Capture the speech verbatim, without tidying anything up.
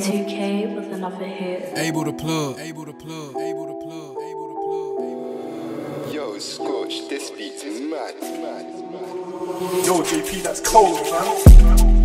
two K with another hit. Able to plug, able to plug, able to plug, able to plug, able to plug. Yo, Scorch, this beat's mad, mad, mad. Yo, J P, that's cold, man.